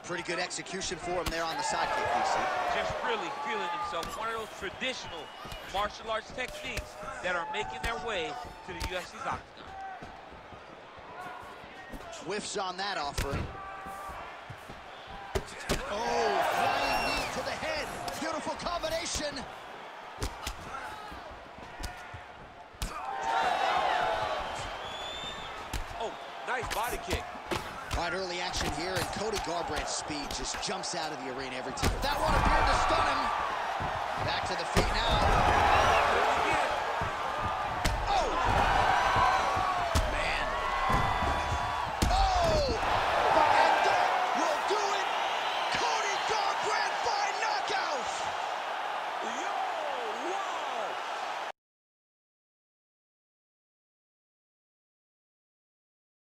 Pretty good execution for him there on the side kick, DC. Just really feeling himself. One of those traditional martial arts techniques that are making their way to the UFC's octagon. Whiffs on that offering. Oh, flying knee to the head. Beautiful combination. Oh, nice body kick. All right, early action here, and Cody Garbrandt's speed just jumps out of the arena every time. That one appeared to stun him. Back to the feet now.